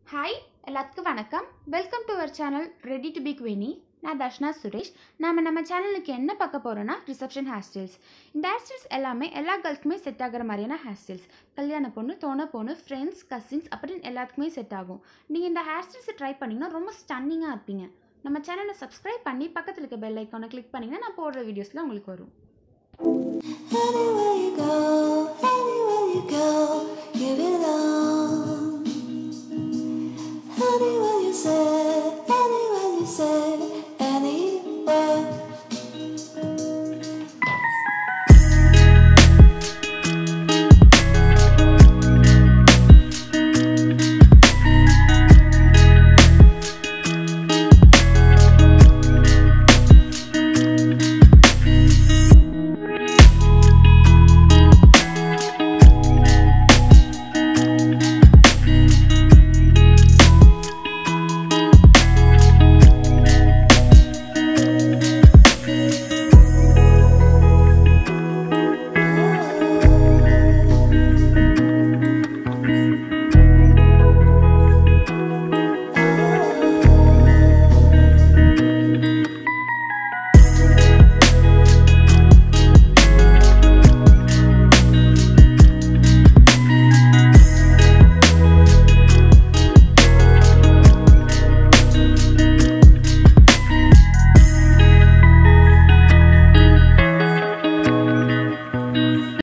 Hi, எல்லாத்துக்கும் வணக்கம். Welcome to our channel ready to be queenie. நான் தர்ஷனா சுரேஷ். நம்ம சேனலுக்கு என்ன பார்க்க போகிறோன்னா ரிசப்ஷன் ஹேர் ஸ்டைல்ஸ். இந்த ஹேர் ஸ்டைல்ஸ் எல்லாமே எல்லா கேர்ள்ஸ்க்குமே செட் ஆகிற மாதிரியான ஹேர் ஸ்டைல்ஸ். கல்யாண பொண்ணு, தோண பொண்ணு, ஃப்ரெண்ட்ஸ், கசின்ஸ் அப்படின்னு எல்லாத்துக்குமே செட் ஆகும். நீங்கள் இந்த ஹேர் ஸ்டைல்ஸை ட்ரை பண்ணிங்கன்னா ரொம்ப ஸ்டன்னிங்காக இருப்பீங்க. நம்ம சேனலை சப்ஸ்கிரைப் பண்ணி பக்கத்தில் இருக்க பெல் ஐக்கானை கிளிக் பண்ணிங்கன்னா நான் போடுற வீடியோஸில் உங்களுக்கு வரும். Anywhere you go, give it all.